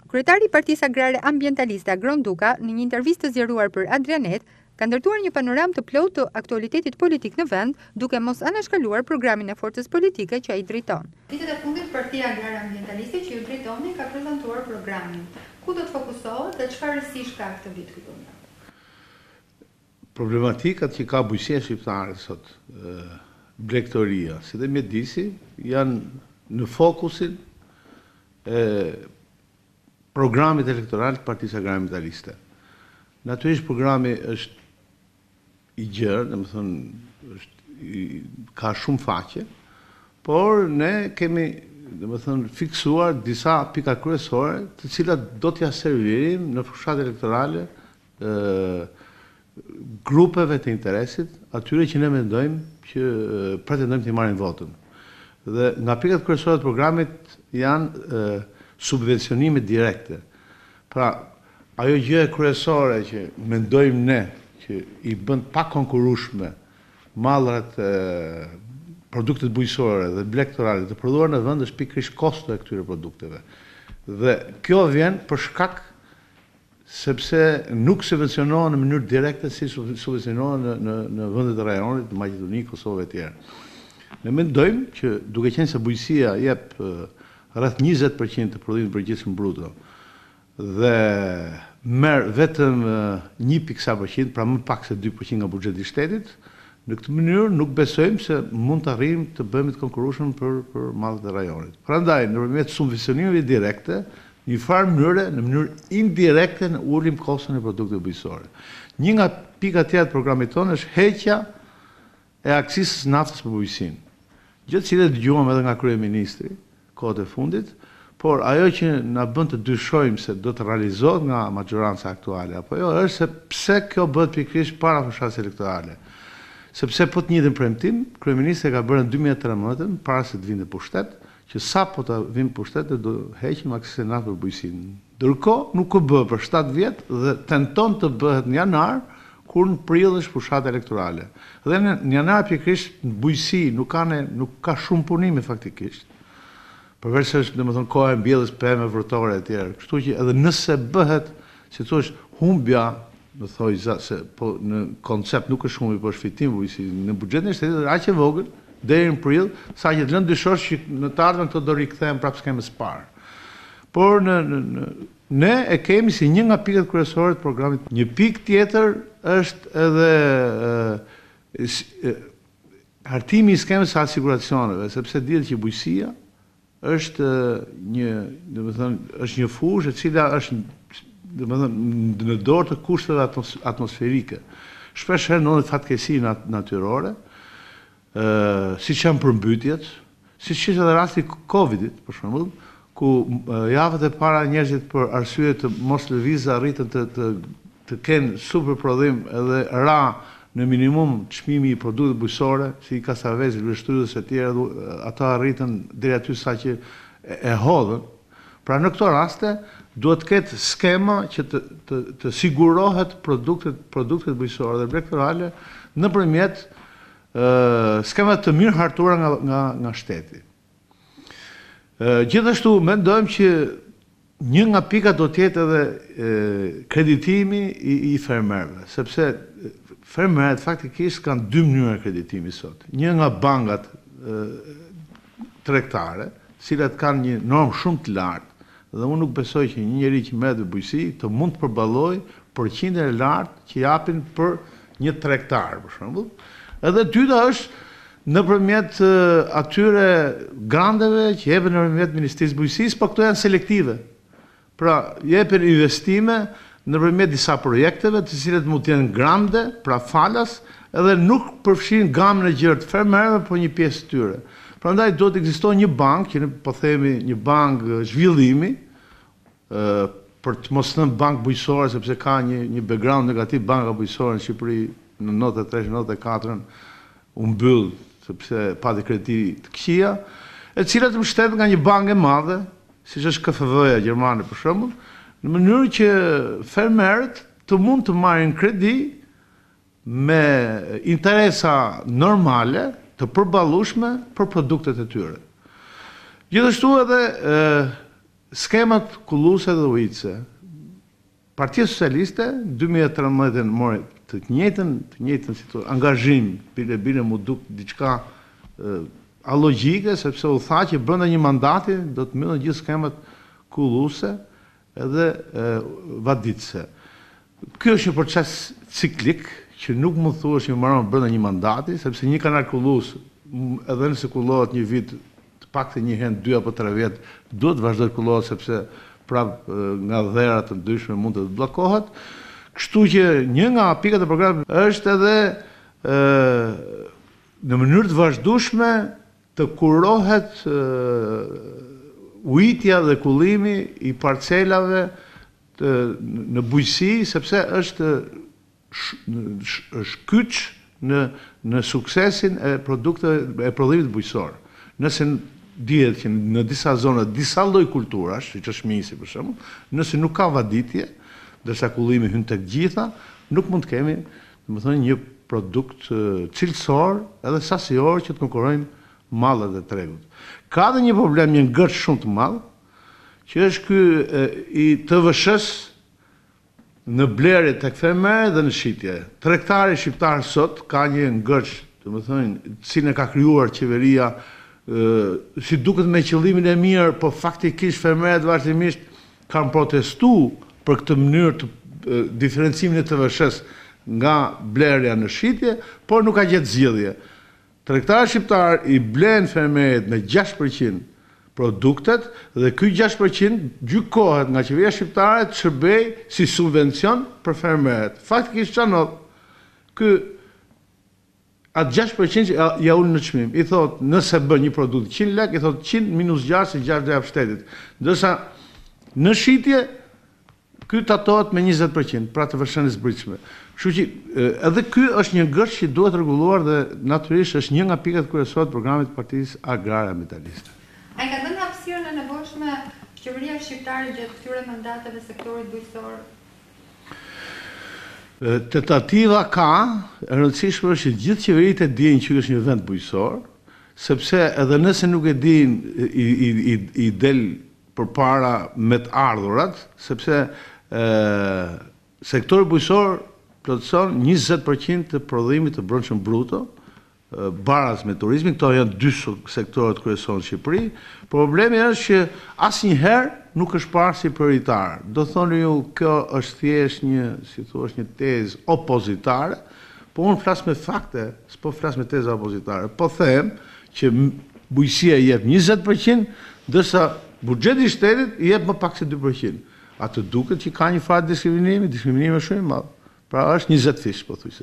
Kryetari i Partisë Agrare Ambientaliste Agron Duka, në një intervistë të zgjeruar për Adrianet, ka ndërtuar një panoramë të plotë të aktualitetit politik në vend, duke mos anashkaluar programin e forcës politike që ai drejton. Ditët e fundit Partia Agrare Ambientaliste që ju drejtoni ka prezantuar programin. Ku do të fokusohet dhe çfarë rësish ka këtë vit këtu? Problematikat që ka bujqësia shqiptare sot, blegtoria, si dhe mjedisi, janë në fokusin e programit elektoral të Partisë Agrare Ambientaliste. Natyrisht programi është i gjerë, ka shumë faqe, por ne kemi fiksuar disa pika kryesore, të cilat do t'ja servirim në fushat elektorale grupeve të interesit, atyre që ne mendojmë që pretendojmë të marrin votën. Dhe nga pikat kryesore të programit janë subvencionimet direkte. Pra, ajo gjë e kryesore që mendojmë ne që i bën pa konkurrueshme mallrat produktet bujqësore dhe blegtorale të prodhuar në vend është pikërisht kosto e këtyre produkteve. Dhe kjo vjen për shkak sepse nuk subvencionohen në mënyrë direkte si subvencionohen në vendet e rajonit, në Maqedoni, Kosovë e tjera. Ne mendojmë që duke qenë se bujqësia jep rreth 20% të prodhimit përgjithshëm bruto dhe merr vetëm 1.4%, pra më pak se 2% nga buxheti i shtetit, në këtë mënyrë nuk besojmë se mund të arrijmë të bëhemi të konkurrueshëm për mallet e rajonit. Prandaj, nëpërmjet subvencionimeve direkte, në mënyrë indirekte në ullim koston e produkteve bujqësore. Një nga pikat tjera të programit tonë është heqja e aksisës naftës për bujqësinë. Gjë që dëgjuam edhe nga kryeministri kohët e fundit, por ajo që na bën të dyshojmë se do të realizohet nga majoranca aktuale apo jo, është se pse kjo bëhet pikërisht para fushatës elektorale. Sepse po të njëjtën premtim, kryeministri ka bërë në 2013, para se të vinte pushtet, që sa po të vim pushtet do heqim aksisën e naftës për bujqësinë. Ndërkohë nuk u bë për 7 vjet dhe tenton të bëhet në janar, kur në prill është fushata elektorale. Dhe në janar pikërisht në bujqësi nuk ka shumë punime faktikisht. Përveç se është, domethënë, koha e mbjelljes pemë vërtore e tjera. Kështu që edhe nëse bëhet, si thosh, humbja, do thoj se po në koncept nuk është humbi, por është fitim bujqësi në buxhetin e shtetit, aq e vogël deri në prill, sa që të lënë dyshosh që në të ardhmen këto do rikthehen prapë skemës së parë. Por ne e kemi si një nga pikat kryesore të programit. Një pikë tjetër është edhe hartimi i skemës së asiguracioneve, sepse dihet që bujqësia është një fushë e cila është në dorë të kushteve atmosferike. Shpesh herë ndodhin fatkeqësi natyrore, siç janë përmbytjet, siç ishte edhe rasti Covidit, për shembull, ku javët e para njerëzit për arsye të mos lëvizjes arritën të kenë superprodhim edhe ra në minimum çmimi i produkteve bujqësore, si kastavezi, lështryezës e tjera, ata arritën deri aty sa që e hodhën. Pra në këto raste duhet të ketë skema që të sigurohet produktet bujqësore dhe blegtorale nëpërmjet skemave të mirë hartuara nga shteti. Gjithashtu mendojmë që një nga pikat do të jetë edhe kreditimi i fermerëve, sepse fermerët faktikisht kanë dy mënyra kreditimi sot. Një nga bankat tregtare, cilat kanë një normë shumë të lartë, dhe unë nuk besoj që një njeri që merret me bujqësi të mund të përballojë përqindjen e lartë që japin për një tregtar, për shembull. Edhe dyta është nëpërmjet atyre granteve që jepen nëpërmjet Ministrisë së Bujqësisë, por këto janë selektive. Pra, jepen investime nëpërmjet disa projekteve, të cilat mund të jenë grande, pra falas, edhe nuk përfshin gamën e gjerë të fermerëve, por një pjesë të tyre. Prandaj do të ekzistojë një bankë, që ne po themi një bankë zhvillimi, për të mos thënë bankë bujqësore, sepse ka një background negativ banka bujqësore në Shqipëri në 93-94 u mbyll sepse pati kredi të këqija, e cilat mbështet nga një bankë e madhe, siç është KFV-ja gjermane për shembull, në mënyrë që fermerët të mund të marrin kredi me interesa normale, të përballueshme për produktet e tyre. Gjithashtu edhe skemat kulluese dhe ujitse. Partia Socialiste 2013 mori të njëjtën angazhim, bile mu duk diçka alogjike, sepse u tha që brenda një mandati do të mbyllen gjithë skemat kulluese edhe vaditëse. Ky është një proces ciklik që nuk mund thuash që mbaron brenda një mandati, sepse një kanal kullues, edhe nëse kullohet një vit, të paktën një herë, 2 apo 3 vjet, duhet të vazhdojë kullohet sepse prap nga dhera të ndryshme mund të bllokohet. Kështu që një nga pikat e programit është edhe në mënyrë të vazhdueshme të kurohet ujitja dhe kullimi i parcelave në bujqësi, sepse është shkyç në suksesin e prodhimit bujqësor. Nëse dihet që në disa zona, disa lloj kulturash, siç është misi për shembull, nëse nuk ka vaditje, ndërsa kullimi hyn tek gjitha, nuk mund të kemi, domethënë, një produkt cilësor edhe sasior që të konkurrojmë mallet e tregut. Ka edhe një problem, një ngërç shumë të madh, që është ky i TVSH-s në blerje tek fermerët dhe në shitje. Tregtari shqiptar sot ka një ngërç, domethënë, cilën e ka krijuar qeveria si duket me qëllimin e mirë, po faktikisht fermerët vazhdimisht kanë protestuar për këtë mënyrë të diferencimin e TVSH-s nga blerja në shitje, por nuk ka gjetë zgjidhje. Tregtari shqiptar i blen fermerët me 6% produktet dhe ky 6% gjykohet nga qeveria shqiptare të shërbej si subvencion për fermerët. Faktikisht çano ky atë 6% ja ullë në çmim. I thot, nëse bën një produkt 100 lek, i thot 100 minus 6 se 6 do jap shtetit. Ndërsa në shitje ky tatohet me 20%, pra të vëshën e zbritshme. Kështu që edhe ky është një ngërç që duhet rregulluar dhe natyrisht është një nga pikat kryesore të programit të Partisë Agrare Metaliste. Ai ka dhënë hapësirën e nevojshme qeveria shqiptare gjatë këtyre mandateve sektorit bujqësor? Tentativa ka, e rëndësishme është që gjithë qeveritë e dinë që është një vend bujqësor, sepse edhe nëse nuk e dinë i del përpara me të ardhurat, sepse sektori bujqësor plotëson 20% të prodhimit të brendshëm bruto, baraz me turizmin. Këto janë 2 sektorët kryesorë në Shqipëri. Problemi është që asnjëherë nuk është parë si prioritar. Do thoni ju, kjo është thjesht një, si thuaç, një tezë opozitare, po unë flas me fakte, s'po flas me teza opozitare. Po them që bujqësia i jep 20%, ndërsa buxheti i shtetit i jep më pak se 2%. Atë duket që ka një farë diskriminimi është shumë i madh. Pra është 20 fish, po thuajse.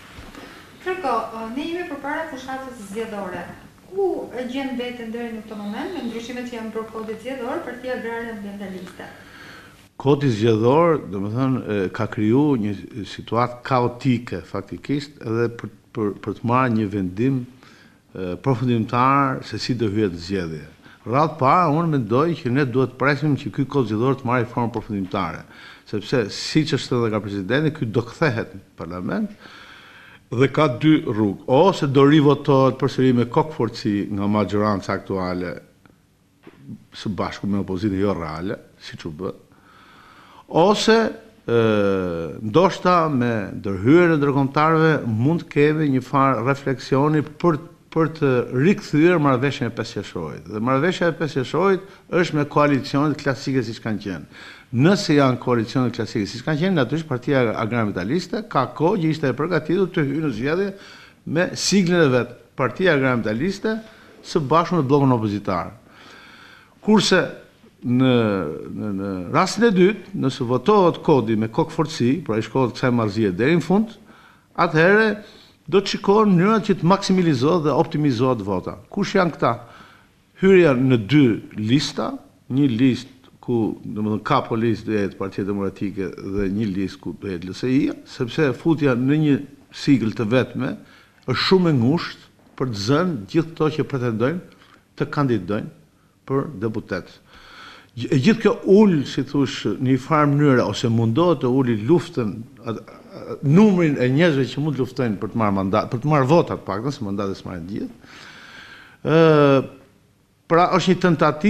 Ne jemi përpara fushatës zgjedhore. Ku e gjen veten deri në këtë moment me ndryshimet që janë për kodit zgjedhor, Partia Agrare Ambientaliste? Kodi zgjedhor, domethënë, ka krijuar një situatë kaotike faktikisht edhe për të marrë një vendim përfundimtar se si do hyhet zgjedhje. Radhë parë, unë mendoj që ne duhet të presim që ky kod zgjedhor të marrë formë përfundimtare, sepse siç është edhe nga presidenti, ky do kthehet në parlament. Dhe ka 2 rrugë. Ose do rivotohet përsëri me kokforci nga maggjoranca aktuale së bashku me opozitën jo reale, siç u bë. Ose ndoshta me ndërhyrjen e ndërkombëtarëve mund të kemi një farë refleksioni për të rikthyer marrëveshjen e 5 qershorit. Dhe marrëveshja e 5 qershorit është me koalicionet klasike siç kanë qenë. Nëse janë koalicionet klasike siç kanë qenë, natyrisht Partia Agrare Metaliste ka kohë që ishte e përgatitur të hyjë në zgjedhje me siglën e vet, Partia Agrare Metaliste së bashku me bllokun opozitar. Kurse në rastin e dytë, nëse votohet kodi me kokforci, pra i shkohet kësaj marrëzie deri në fund, atëherë do të shikohen mënyrat që të maksimalizohet dhe optimizohet vota. Kush janë këta? Hyrja në 2 lista, një listë ku domethënë ka policë do jetë Partia Demokratike dhe një listë ku do jetë LSI-ja, sepse futja në një sigël të vetme është shumë e ngushtë për të zënë gjithë këto që pretendojnë të kandidojnë për deputet. Gjithë kjo ul, si thosh, në një farë mënyre ose mundohet të uli luftën, numrin e njerëzve që mund të luftojnë për të marrë mandat, për të marrë vota të paktën, se mandatet s'marrin gjithë. Pra është një tentativë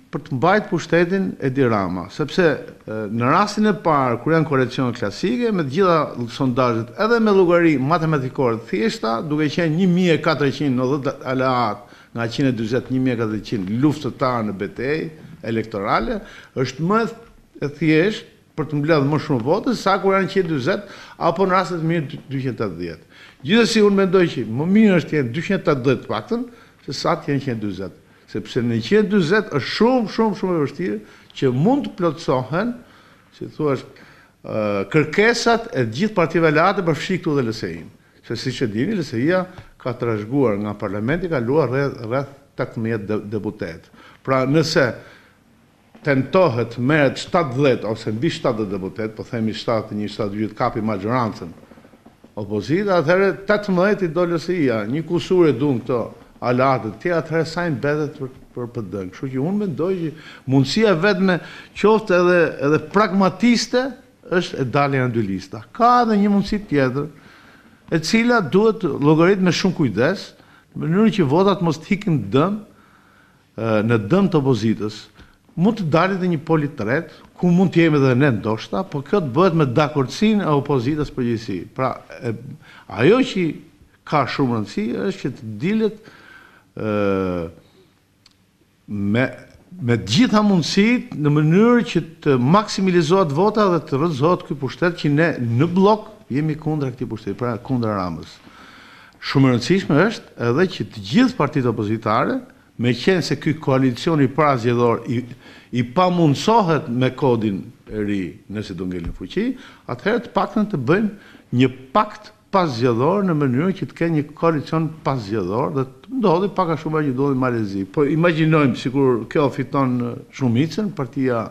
për të mbajtur pushtetin Edi Rama, sepse në rastin e parë kur janë koalicione klasike me të gjitha sondazhet, edhe me llogari matematikore të thjeshta, duke qenë 1490 aleat nga 140 1400 luftëtarë në betejë elektorale, është më e thjeshtë për të mbledhur më shumë vote sa kur janë 140 apo në raste të mirë 280. Gjithsesi unë mendoj që më mirë është të jenë 280 paktën se sa të jenë 140. Sepse në 140 është shumë e vështirë që mund të plotësohen, si thuaç, kërkesat e gjithë partive aleate përfshi këtu dhe LSI-n. Se siç e dini, LSI-ja ka trashëguar nga parlamenti, ka luar rreth 18 deputet. Pra nëse tentohet merret 70 ose mbi 70 deputet, po themi 71, 72 kapi maggjorancën opozita, atëherë 18 i do LSI-ja, një kusur e duan këto alatët tjera, atëherë sa i mbetet për PD. Kështu që unë mendoj që mundësia vetme qoftë edhe pragmatiste është e dalja në dy lista. Ka edhe një mundësi tjetër, e cila duhet llogarit me shumë kujdes, në mënyrë që votat mos të hikin në dëm të opozitës. Mund të dalit dhe një poli tret, ku mund të jemi edhe ne ndoshta, po kjo të bëhet me dakordsinë e opozitës përgjithësi. Pra, ajo që ka shumë rëndësi është që të dilet me gjitha mundësit në mënyrë që të maksimilizohet vota dhe të rrëzohet ky pushtet që ne në blok jemi kundra këtij pushteti, pra kundra Ramës. Shumë e rëndësishme është edhe që të gjithë partitë opozitare, me qenë se ky koalicion i parazgjedhor i pamundsohet me kodin e ri nëse do ngelin fuqi, atëherë të paktën të bëjmë një pakt pasgjedhor në mënyrë që të kenë një koalicion pasgjedhor dhe të ndodhi pak a shumë që ndodhi Malezi. Po imagjinojmë sikur kjo fiton shumicën, Partia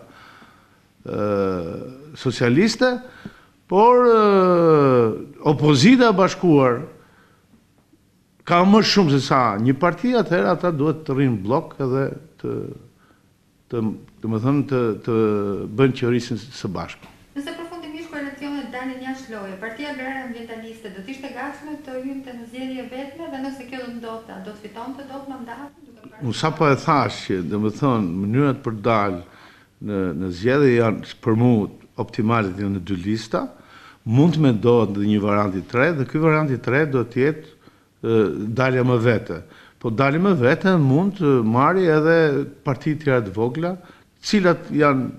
Socialiste, por opozita e bashkuar ka më shumë se sa një parti, atëherë ata duhet të rrinë blok edhe të bëjnë qeverisjen së bashku. Nëse përfundimisht koalicionet dalin jashtë loje, Partia Agrare Ambientaliste do të ishte gatshme të hynte në zgjedhje vetme dhe nëse kjo do ndodhte, do të fitonte dot mandatin? Unë sapo e thash që mënyrat për dalë në zgjedhje janë për mua optimale në dy lista, mund të mendohet në një variant i tretë dhe ky variant i tretë do të jetë dalja më vete. Po dalja më vete mund të marrë edhe parti tjera të vogla, cilat janë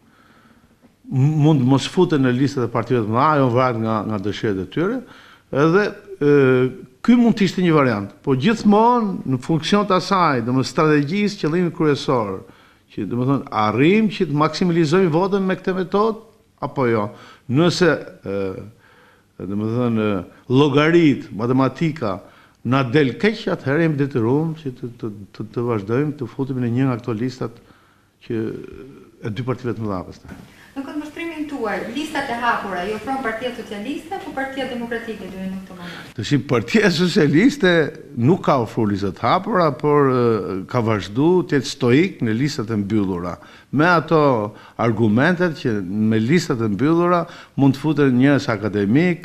mund mos futen në listat e partive të mëdha, ajo varet nga dëshirat e tyre, edhe ky mund të ishte një variant. Po gjithmonë në funksion të asaj, domethënë strategjisë, qëllimi kryesor, që domethënë arrim që të maksimalizojmë votën me këtë metodë apo jo. Nëse domethënë llogarit, matematika na del keq, atëherë jemi detyruar që të vazhdojmë të futemi në një nga këto listat që e dy partive të mëdha pastaj. Në këndvështrimin tuaj, listat e hapura i ofron Partia Socialiste apo Partia Demokratike deri në këtë moment? Tash Partia Socialiste nuk ka ofruar listat të hapura, por ka vazhduar të jetë stoik në listat e mbyllura. Me ato argumentet që me listat e mbyllura mund të futen njerëz akademik,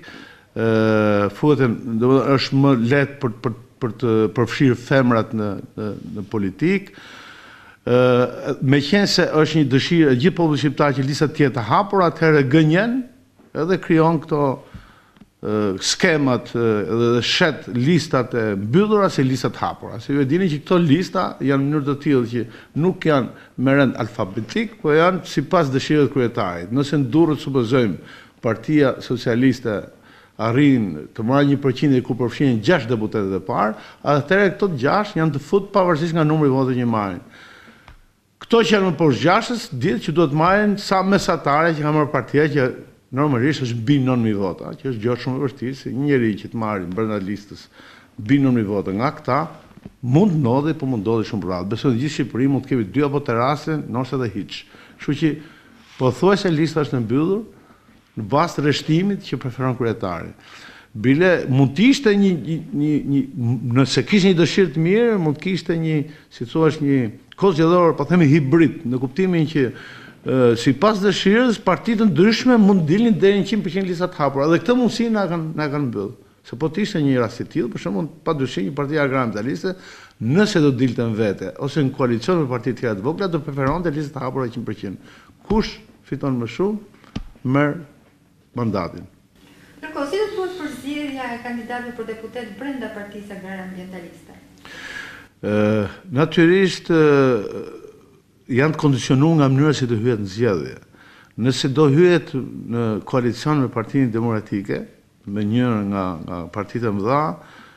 është më lehtë për të përfshirë femrat në politikë. Me qenë se është një dëshirë e gjithë popullit shqiptar që listat tjetë të hapura, atëherë gënjen edhe krijon këto skemat dhe shet listat e mbyllura si listat hapura. Se ju e dini që këto lista janë në mënyrë të tillë që nuk janë me rend alfabetik, po janë sipas dëshirës së kryetarit. Nëse ndurret supozojmë Partia Socialiste arrin të marrë 1% ku përfshihen 6 deputetët e parë, atëherë këto 6 janë të fut pavarësisht nga numri i votave që marrin. Këto që janë më poshtë 6-s, ditë që duhet marrin sa mesatare që ka marrë partia që normalisht është mbi 9.000 vota, që është gjë shumë e vështirë, se një njeri që të marrin brenda listës mbi 9.000 vota nga këta, mund ndodhi, po mund ndodhi shumë rrallë. Besoj në gjithë Shqipëri mund të kemi 2 apo 3 raste, ndoshta edhe hiç. Kështu që pothuajse lista është e mbyllur në bazë të rreshtimit që preferon kryetari. Bile mund të ishte nëse kishte një dëshirë të mirë, mund të kishte një, si thua, një kohë zgjedhor, po themi hibrid, në kuptimin që sipas dëshirës partitë ndryshme mund dilnin deri në 100% lista të hapura. Dhe këtë mundësi na kanë mbyllur. Se po të ishte një rast i tillë, për shembull, padyshim një parti agraritaliste, nëse do dilte në vete ose në koalicion me parti të tjera të vogla, do preferonte listë të hapura 100%. Kush fiton më shumë, merr mandatin. Ndërkohë, si do të bëhet përzierja e kandidatëve për deputet brenda Partisë Agrare Ambientaliste? Natyrisht janë të kondicionuar nga mënyra si të hyhet në zgjedhje. Nëse do hyhet në koalicion me Partinë Demokratike, me njërë nga partitë e mëdha,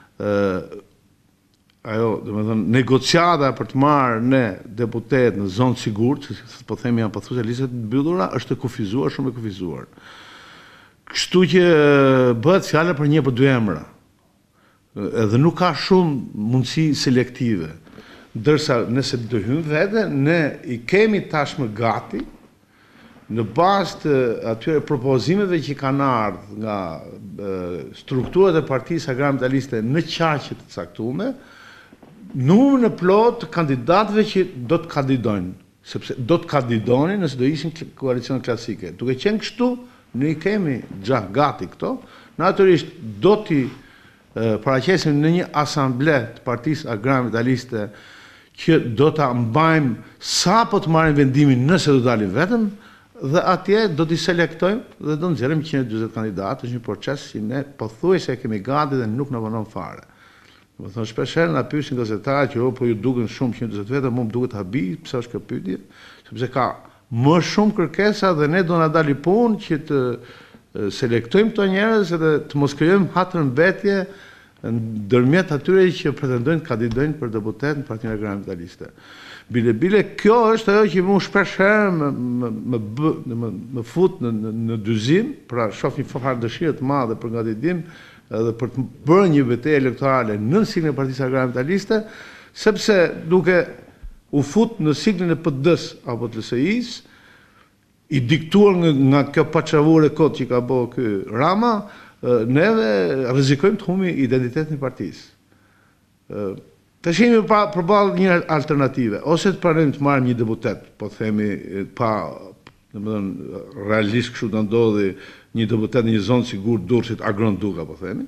ajo, domethënë, negociata për të marrë në deputet në zonë sigurt, po themi janë pothuajse listat të mbyllura, është e kufizuar, shumë e kufizuar. Kështu që bëhet fjala për një apo dy emra. Edhe nuk ka shumë mundësi selektive. Ndërsa nëse do hyjmë vete, ne i kemi tashmë gati në bazë të atyre propozimeve që kanë ardhur nga strukturat e Partisë Agrare Ambientaliste në qaqe të caktuara, numrin e plot të kandidatëve që do të kandidojnë, sepse do të kandidonin nëse do ishin koalicione klasike. Duke qenë kështu, ne i kemi gati këto, natyrisht do t'i paraqesim në një asamble të Partisë Agrare Ambientaliste që do ta mbajmë sa po të marrin vendimin nëse do dalin vetëm, dhe atje do t'i selektojmë dhe do nxjerrim 140 kandidatë, është një proces që ne pothuajse e kemi gati dhe nuk na vonon fare. Do të thonë shpeshherë na pyesin gazetarët që po ju duken shumë 140 veta, mua më duket habi, pse është kjo pyetje? Sepse ka më shumë kërkesa dhe ne do na dali punë që të selektojmë këto njerëz dhe të mos krijojmë hatërmbetje ndërmjet atyre që pretendojnë të kandidojnë për deputet në Partinë Agrare Ambientaliste. Bile, kjo është ajo që mu shpeshherë më fut në dyzim, pra shoh një farë dëshire të madhe për ngatitim edhe për të bërë një betejë elektorale në siglin e Partisë Agrare Ambientaliste, sepse duke u fut në siglin e PD-s apo të LSI-s, i diktuar nga kjo paçavure kot që ka bërë ky Rama, neve rrezikojmë të humbim identitetin e partisë. Të shihemi përballë një alternative, ose të pranojmë të marrim një deputet, po themi pa, domethënë realisht kështu do ndodhi një deputet në një zonë sigurt Durrësit Gronduka, po themi,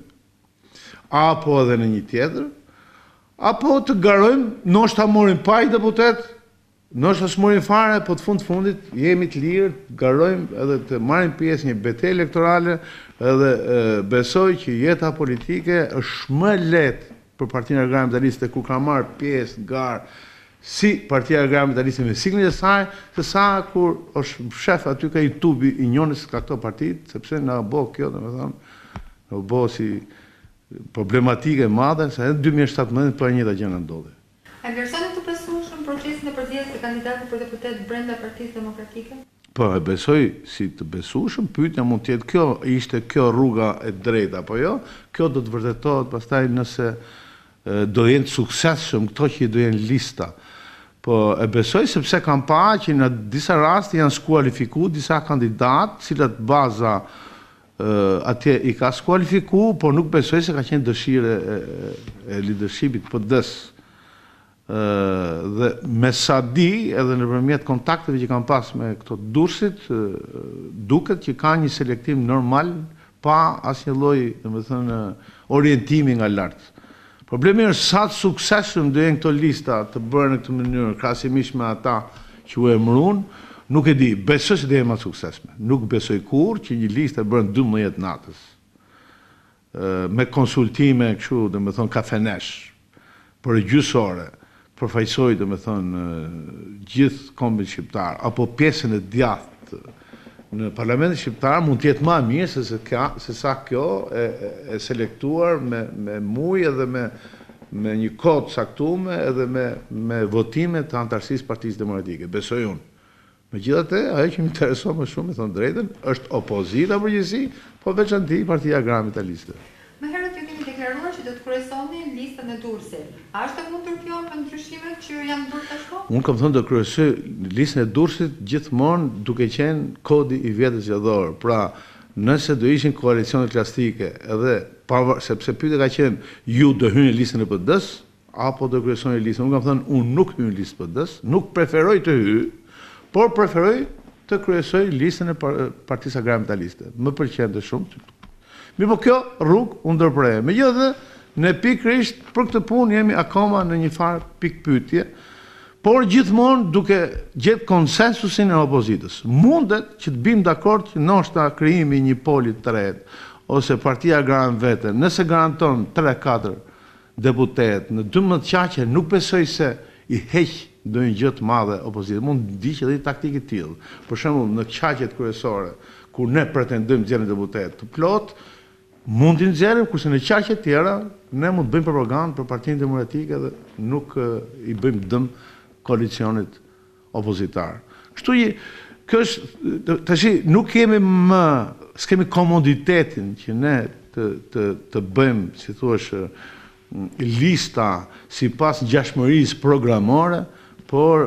apo edhe në një tjetër, apo të garojmë, ndoshta morim pa i deputet, ndoshta s'morim fare, po të fundit jemi të lirë, të garojmë edhe të marrim pjesë një betejë elektorale, edhe besoj që jeta politike është më lehtë për Partinë Agrare Ambientaliste kur ka marrë pjesë garë si Partia Agrare Ambientaliste me siglin e saj, se sa kur është shef aty ka YouTube i njohës ka këto partitë, sepse na bë kjo, domethënë, na bë si problematike e madhe, se edhe 2017 po e njëjta gjë na ndodhi. A vlerësoni të besueshëm procesin e përzierjes së kandidatëve për deputet brenda Partisë Demokratike? Po, e besoj si të besueshëm, pyetja mund të jetë kjo, ishte kjo rruga e drejtë apo jo? Kjo do të vërtetohet pastaj nëse do jenë suksesshëm këto që do jenë lista. Po e besoj sepse kam parë që në disa raste janë skualifikuar disa kandidatë, cilat baza atje i ka skualifikuar, por nuk besoj se ka qenë dëshire e leadershipit PD-s. Dhe me sa di, edhe nëpërmjet kontakteve që kam pas me këto Durrësit, duket që ka një selektim normal pa asnjë lloj, domethënë, orientimi nga lart. Problemi është sa të suksesshëm do jenë këto lista të bërë në këtë mënyrë, krahasimisht me ata që u emëruan, nuk e di, besoj se do jenë më të suksesshme. Nuk besoj kurrë që një listë e bërë 12 natës, me konsultime kështu, domethënë kafenesh, për gjysore, përfaqësoj domethënë gjithë kombin shqiptar apo pjesën e djathtë në Parlamentin shqiptar mund të jetë më e mirë se sa kjo e selektuar me mujë edhe me një kod caktuar edhe me votime të antarësisë Partisë Demokratike, besoj unë. Megjithatë, ajo që më intereson më shumë, me thënë drejtën, është opozita përgjithësi, po veçanti Partia Agrare Ambientaliste. Më herët ju keni deklaruar që do të kryesoni listën e Durrësit. A është e mundur kjo me ndryshimet që janë bërë tashmë? Unë kam thënë do kryesoj listën e Durrësit gjithmonë duke qenë kodi i vjetër zgjedhor. Pra, nëse do ishin koalicione klasike, edhe sepse pyetja ka qenë ju do hyni në listën e PD-s apo do kryesoni listën. Unë kam thënë unë nuk hyj në listën e PD-s, nuk preferoj të hyj, por preferoj të kryesoj listën e Partisë Agrare Ambientaliste. Më pëlqente shumë Mirë, po kjo rrugë u ndërprej. Megjithatë, ne pikërisht për këtë punë jemi akoma në një farë pikë pyetje, por gjithmonë duke gjetë konsensusin e opozitës. Mundet që të bim dakord që ndoshta krijimi një poli të tretë ose partia garant vete, nëse garanton 3-4 deputet në 12 qaqe, nuk besoj se i heq ndonjë gjë të madhe opozitë. Mund të ndiqë edhe taktikë të tillë. Për shembull, në qaqet kryesore, kur ne pretendojmë të nxjerrim deputet të plot, mund të nxjerrim, kurse në qaqet tjera ne mund të bëjmë propagandë për Partinë Demokratike dhe nuk i bëjmë dëm koalicionit opozitar. Kështu kjo është tash nuk kemi më s'kemi komoditetin që ne të bëjmë, si thuash, lista sipas ngjashmërisë programore, por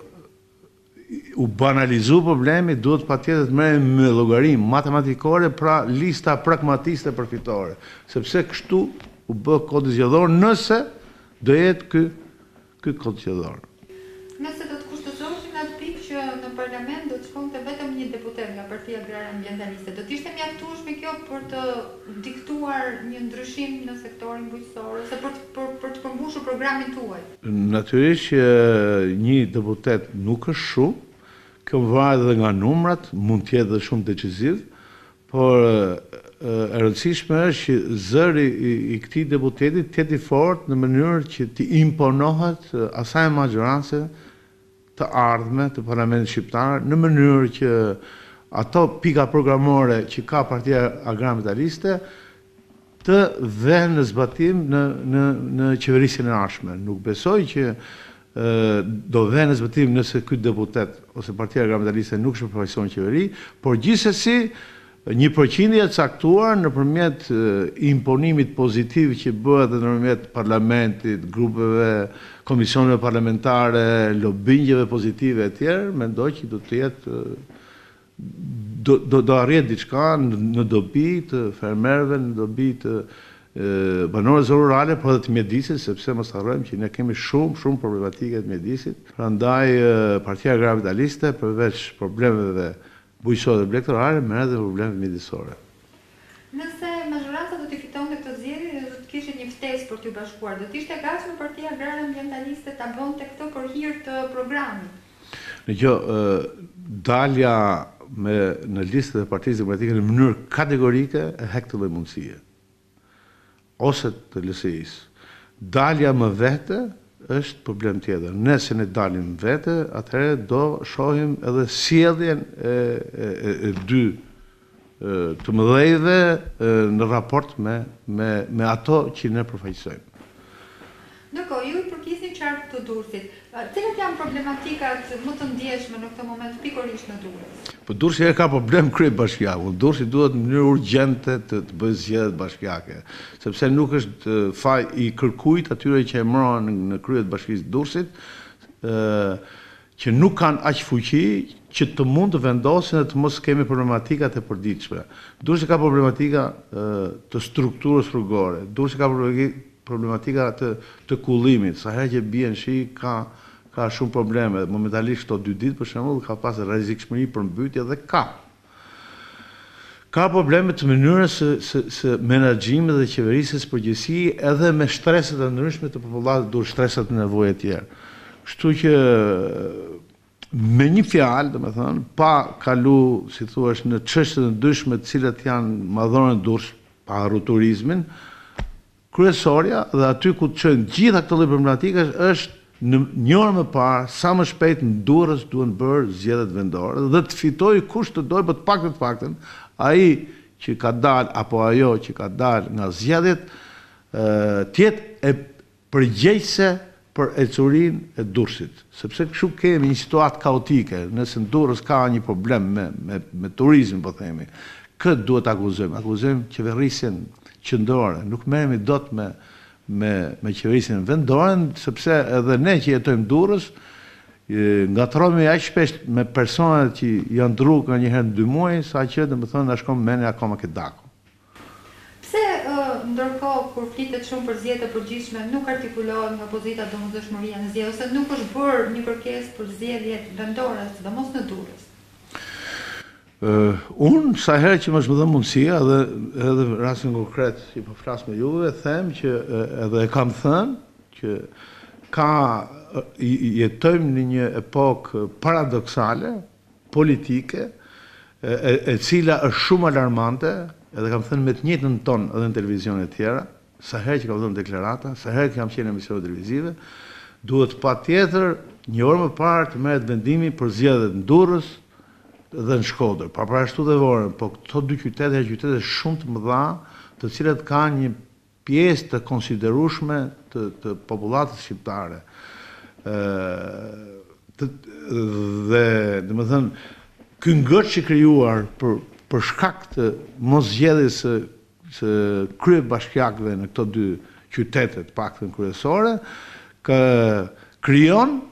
u banalizu problemi, duhet patjetër të merrem me llogarinë matematikore, pra lista pragmatiste përfitore, sepse kështu u bë kodi zgjedhor nëse do jetë ky kod zgjedhor. Nëse do të kushtozoshin atë pikë që në parlament do të shkonte vetëm një deputet nga Partia Agrare Ambientaliste, do të ishte mjaftueshme kjo për të diktuar një ndryshim në sektorin bujqësor ose për të përmbushur programin tuaj? Natyrisht që një deputet nuk është shumë, kjo varet edhe nga numrat, mund të jetë edhe shumë decisiv, por e rëndësishme është që zëri i këtij deputeti të jetë i fortë në mënyrë që të imponohet asaj magjorance të ardhme të parlamentit shqiptar, në mënyrë që ato pika programore që ka Partia Agrare Ambientaliste të vënë në zbatim në qeverisjen e ardhshme. Nuk besoj që do vënë në zbatim nëse ky deputet ose Partia Agrare Ambientaliste nuk shpërfaqëson qeveri, por gjithsesi një përqindje e caktuar nëpërmjet imponimit pozitiv që bëhet nëpërmjet parlamentit, grupeve, komisioneve parlamentare, lobingjeve pozitive e tjerë, mendoj që do të jetë do arrit diçka në dobi të fermerëve, në dobi të banorëve rurale, por edhe të mjedisit, sepse mos harrojmë që ne kemi shumë problematike të mjedisit. Prandaj Partia Agrare Ambientaliste, përveç problemeve bujqësore dhe elektorale, merret edhe probleme mjedisore. Nëse mazhoranca do të fitonte këtë zgjedhje dhe do të kishte një ftesë për t'u bashkuar, do të ishte gatshme Partia Agrare Ambientaliste ta bënte këtë për hir të programit? Në kjo dalja në listën e Partisë Demokratike në mënyrë kategorike e hek të lloj mundësie. Ose të LSI-s. Dalja më vete është problem tjetër. Nëse ne dalim vete, atëherë do shohim edhe sjelljen e dy të mëdhejve në raport me ato që ne përfaqësojmë. Ndërkohë, ju i përkisni qarkut të Durrësit. Cilat janë problematikat më të ndjeshme në këtë moment pikërisht në Durrës? Po Durrësi ka problem kryebashkiaku. Durrësi duhet në mënyrë urgjente të bëjë zgjedhje bashkiake, sepse nuk është faj i kërkujt atyre që emërohen në krye të Bashkisë së Durrësit, që nuk kanë aq fuqi që të mund të vendosin dhe të mos kemi problematikat e përditshme. Durrësi ka problematika të strukturës rrugore. Durrësi ka problematika të kullimit. Sa herë që bien shi ka shumë probleme. Momentalisht këto 2 ditë për shembull ka pas rrezikshmëri për mbytje dhe ka probleme të mënyrës së menaxhimit dhe qeverisjes përgjithësi, edhe me shtreset e ndryshme të popullatës, duhet shtresat e nevojë të tjera. Kështu që me një fjalë, domethënë, pa kalu, si thuaç, në çështje të ndryshme të cilat janë madhore në Durrës, pa harru turizmin, kryesorja dhe aty ku të çojnë gjitha këto lloj problematikash është në një orë më parë, sa më shpejt në Durrës duhen bërë zgjedhjet vendore dhe të fitojë kush të dojë, për të paktën ai që ka dalë apo ajo që ka dalë nga zgjedhjet të jetë e përgjegjëse për ecurinë e Durrësit, sepse kështu kemi një situatë kaotike. Nëse në Durrës ka një problem me turizmin, po themi, këtë duhet akuzojmë qeverisjen qendrore, nuk merremi dot me qeverisjen vendore, sepse edhe ne që jetojmë Durrës, ngatrohemi aq shpesh me personat që janë ndruar ka një herë në 2 muaj, saqë domethënë na shkon mendja akoma ke daku. Pse ndërkohë kur flitet shumë për zgjedhje të përgjithshme nuk artikulohet nga opozita domosdoshmëria në zgjedhje, ose nuk është bërë një kërkesë për zgjedhje vendore, sidomos në Durrës? Unë, sa herë që më shmë dhe mundësia, edhe rastin konkret që po flas me juve, them që edhe e kam thënë që jetojmë në një epokë paradoksale, politike, e cila është shumë alarmante, edhe kam thënë me të njëjtën ton edhe në televizione tjera, sa herë që kam dhënë deklarata, sa herë që kam qenë në emisione televizive, duhet patjetër një orë më parë të merret vendimi për zgjedhjet në Durrës dhe në Shkodër. Pavarësisht dhe Vorën, po këto dy qytete janë qytete shumë të mëdha, të cilat kanë një pjesë të konsiderueshme të popullatës shqiptare. Dhe domethënë ky ngërç i krijuar për shkak të mos zgjedhjes së kryebashkiakëve në këto dy qytete të paktën kryesore, krijon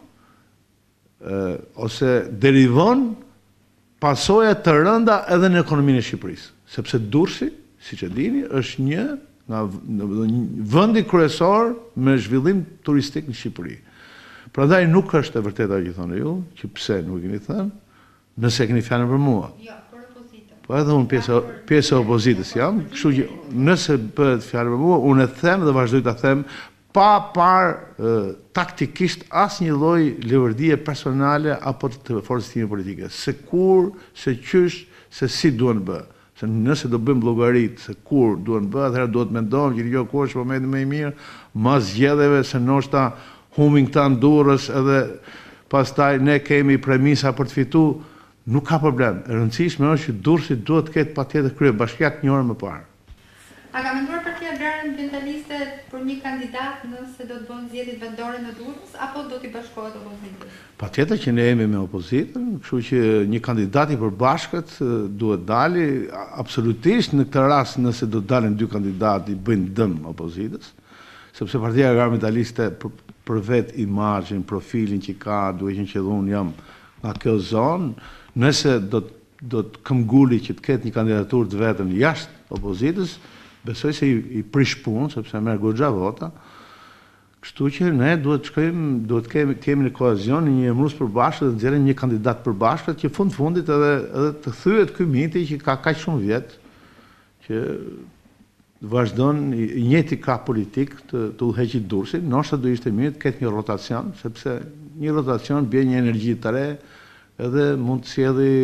ose derivon pasoja të rënda edhe në ekonominë e Shqipërisë, sepse Durrësi, siç e dini, është një nga vendi kryesor me zhvillim turistik në Shqipëri. Prandaj nuk është e vërteta që thonë ju, që pse nuk keni thënë, nëse keni fjalën për mua. Jo, për opozitën. Po edhe unë pjesë e opozitës jam, kështu që nëse bëhet fjalë për mua, unë e them dhe vazhdoj ta them pa parë taktikisht asnjë lloj lëvërdije personale apo të forcës time politike. Se kur, se qysh, se si duhen bë. Se nëse do bëjmë llogarit se kur duhen bë, atëherë duhet mendojmë që jo ku është momenti më i mirë, mas zgjedhjeve se ndoshta humbin këta në Durrës edhe pastaj ne kemi premisa për të fituar, nuk ka problem. E rëndësishme është që Durrësi duhet të ketë patjetër kryebashkiak një orë më parë. A ka menduar Partia Agrare Ambientaliste për një kandidat nëse do të bëhen zgjedhjet vendore në Durrës apo do t'i bashkohet opozitës? Patjetër që ne jemi me opozitën, kështu që një kandidat i përbashkët duhet dali, absolutisht në këtë rast nëse do të dalin dy kandidatë i bëjnë dëm opozitës, sepse Partia Agrare Ambientaliste për vet imazhin, profilin që ka, duhet që unë jam nga kjo zonë, nëse do të këmbguli që të ketë një kandidaturë të vetëm jashtë opozitës, besoj se i prish punë, sepse merr goxha vota. Kështu që ne duhet të kemi në koalizion një emërues përbashkët dhe nxjerrim një kandidat përbashkët që fundit edhe të thyet ky miti që ka kaq shumë vjet që vazhdon i njëjti krah politik të udhëheqit Durrësit. Ndoshta do ishte mirë të ketë një rotacion, sepse një rotacion bën një energji të re edhe mund të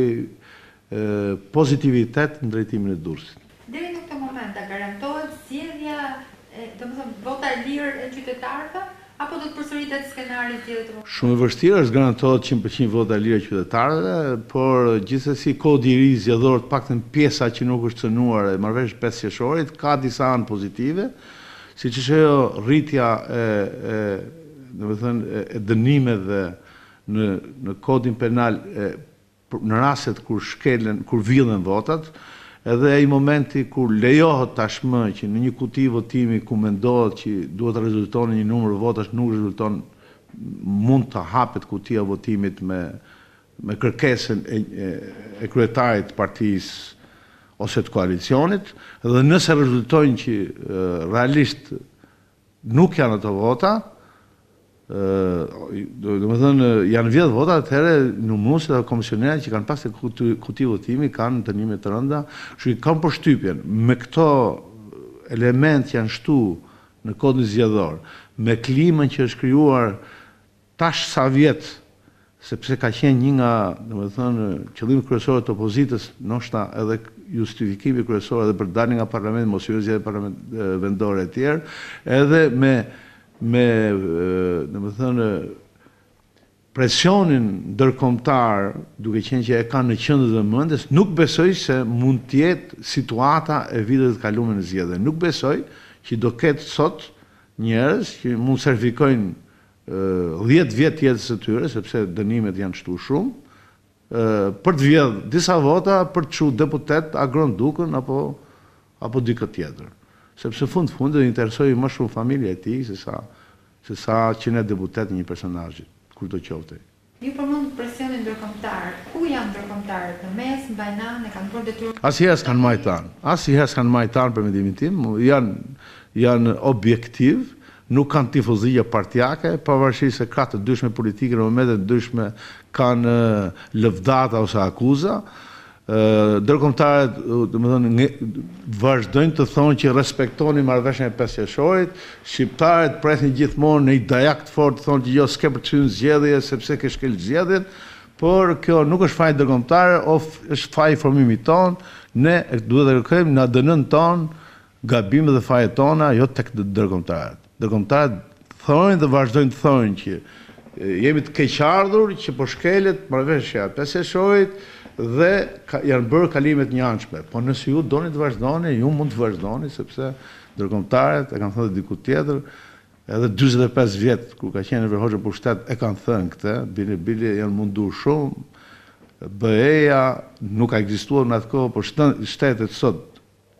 sjellë pozitivitet në drejtimin e Durrësit. Deri në këtë moment a garantohet zgjedhja, domethënë vota e lirë e qytetarëve apo do të përsëritet skenari tjetër? Shumë e vështirë është garantohet 100% vota e lirë e qytetarëve, por gjithsesi kodi i ri zgjedhor, të paktën pjesa që nuk është cënuar e marrëvesh 5 qershorit, ka disa anë pozitive, siç është ajo rritja e dënimeve në kodin penal në rastet kur vjedhen votat. Edhe ai momenti kur lejohet tashmë që në një kuti votimi ku mendohet që duhet të rezulton një numër votash nuk rezulton, mund të hapet kutia votimit me kërkesën e kryetarit të partisë ose të koalicionit, dhe nëse rezultojnë që realisht nuk janë ato vota, domethënë janë vjedhur vota, atëherë numëruesit dhe komisionerët që kanë pasur kuti votimi kanë dënime të rënda, kështu që kanë përshtypjen me këto element që janë shtu në kodin zgjedhor, me klimën që është krijuar tash sa vjet, sepse ka qenë një nga, domethënë, qëllimi kryesor të opozitës, ndoshta edhe justifikimi kryesor edhe për daljen nga parlamenti, mos u zgjedhje parlament vendore e tjerë, edhe me domethënë presionin ndërkombëtar, duke qenë që e kanë në qendër të mendjes, nuk besoj se mund të jetë situata e viteve të kaluara në zgjedhje. Nuk besoj që do ketë sot njerëz që mund serfikojnë 10 vjet jetës së tyre, sepse dënimet janë shtu shumë, për të vjedhur disa vota për të çuar deputet agrondukën apo dikë tjetër. Sepse fundi interesoi më shumë familja e tij se sa që ne deputet një personazhi, kur do qofte. Ju përmend presionin ndërkombëtar. Ku janë ndërkombëtarët? Në mes, në Bajnan, e kanë bërë detyrë? Asnjëherë s'kan majtan për mendimin tim, janë objektiv, nuk kanë tifozije partijake, pavarësisht se ka të dyshme politike në momente të dyshme kanë lëvdata ose akuza. Ndërkombëtarët, domethënë, vazhdojnë të thonë që respektoni marrëveshjen e 5 qershorit, shqiptarët presin gjithmonë në një dajak të fortë, thonë që jo s'ke për të hyrë në zgjedhje sepse ke shkel zgjedhjen, por kjo nuk është faj ndërkombëtar, është faj formimit ton, ne duhet të kërkojmë në ADN-n ton gabimet dhe fajet tona, jo tek ndërkombëtarët. Ndërkombëtarët thonë dhe vazhdojnë të thonë që jemi të keqardhur që po shkelet marrëveshja e 5 qershorit dhe janë bërë kalimet njëanshme. Po nëse ju doni të vazhdoni, ju mund të vazhdoni, sepse ndërkombëtarët e kanë thënë diku tjetër, edhe 45 vjet kur ka qenë Enver Hoxha pushtet e kanë thënë këtë, bile janë munduar shumë. BE-ja nuk ka ekzistuar në atë kohë, por shtetet sot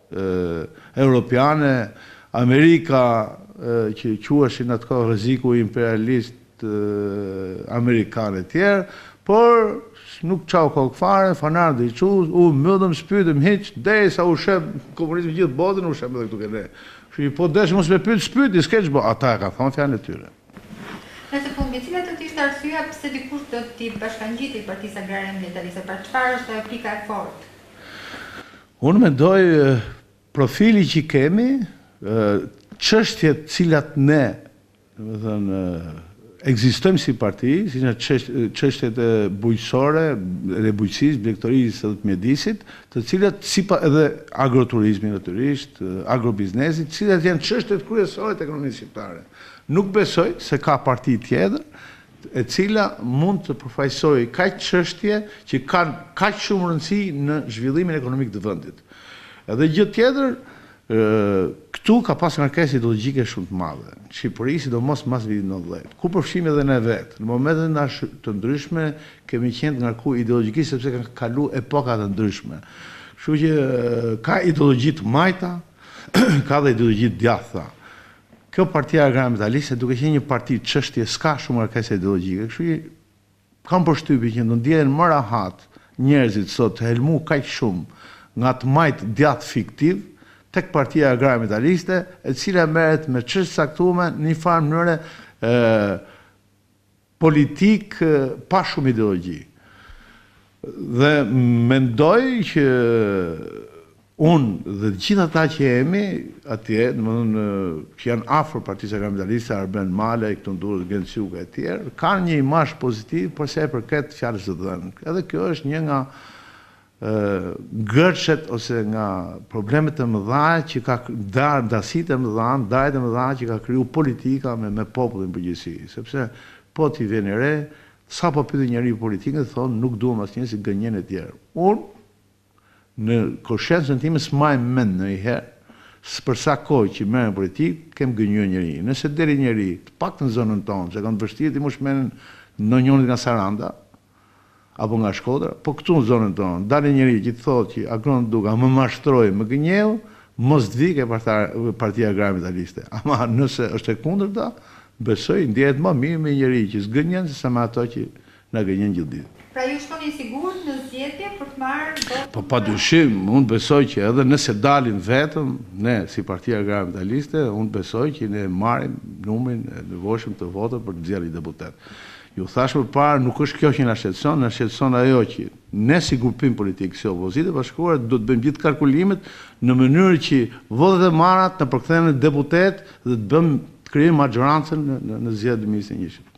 europiane, Amerika që quheshin atë kohë rreziku imperialist amerikan e tjerë, por nuk qau kokë fare, fanar dhe i quz, mëdëm, spytëm, hiq, derisa u shep komunizmi gjithë botën, u shep edhe këtu kene. Që po desh mos me pyet, spyti, s'keq bo, ata e ka thonë fjalën e tyre. Nëse fundi, cilat do të ishte arsyeja pse dikush do t'i bashkangjitej Partisë Agrare Ambientaliste, pra çfarë është pika e fortë? Unë mendoj profili që kemi, çështjet cilat ne, domethënë, ekzistojmë si parti, si në çështjet bujqësore, dhe bujqësisë, blegtorisë dhe të mjedisit, të cilat edhe agroturizmi natyrisht, agrobiznesit, cilat janë çështjet kryesore të ekonomisë shqiptare. Nuk besoj se ka parti tjetër e cila mund të përfaqësojë kaq çështje që kanë kaq shumë rëndësi në zhvillimin ekonomik të vendit. Edhe gjë tjetër, këtu ka pas ngarkesë ideologjike shumë të madhe. Në Shqipëri, sidomos mas vitit 90, ku përfshim edhe ne vetë. Në momentet të ndryshme kemi qenë të ngarkuar ideologjikisht sepse kanë kalu epoka të ndryshme. Kështu që ka ideologji të majta, ka dhe ideologji të djatha. Kjo Partia Agrare Ambientaliste, duke qenë një parti çështje, s'ka shumë ngarkesë ideologjike. Kështu që kam përshtypjen që do ndjehen më rahat njerëzit sot të helmu kaq shumë nga të majt djath fiktiv tek Partia Agrare Ambientaliste, e cila merret me çështje caktuara në një farë mënyrë politik pa shumë ideologji. Dhe mendoj që unë dhe gjithë ata që jemi atje, domethënë që janë afër Partisë Agrare Ambientaliste, Arben Male, këtu ndurë Genciuka e tjerë, kanë një imazh pozitiv për sa i përket fjalës së dhënë. Edhe kjo është një nga gërçet ose nga problemet e mëdha që ka ndasitë e mëdha, ndajet e mëdha që ka kriju politika me popullin përgjithësi, sepse po t'i vjen re, sa po pyetë njeriu politikën, thonë nuk duam asnjë si gënjen e tjerë. Unë në konsciencën time s'maj mend ndonjëherë për sa kohë që merrem politikë, kem gënjur njëri. Nëse deri njëri, të paktën në zonën tonë, se kanë vështirë ti mos menen në njëri nga Saranda apo nga Shkodra, po këtu në zonën tonë, dalë njëri që të thotë që Gronduka më mashtroi, më gënjeu, mos të vijë Partia Agrare Ambientaliste. Ama nëse është e kundërta, besoj ndihet më mirë me njëri që s'gënjen se me ato që na gënjen gjithë ditën. Pra ju shkoni sigurt në zgjedhje për të marrë votën? Po padyshim, unë besoj që edhe nëse dalin vetëm, ne si Partia Agrare Ambientaliste, unë besoj që ne marrim numrin e nevojshëm të votave për të zgjedhur deputet. Ju thash përpara, nuk është kjo që na shqetëson ajo që ne si grupim politik, si opozitë e bashkuar, do të bëjmë gjithë kalkulimet në mënyrë që votat e marra të përkthehen në deputet dhe të krijojmë majorancën në zgjedhjet e 2021.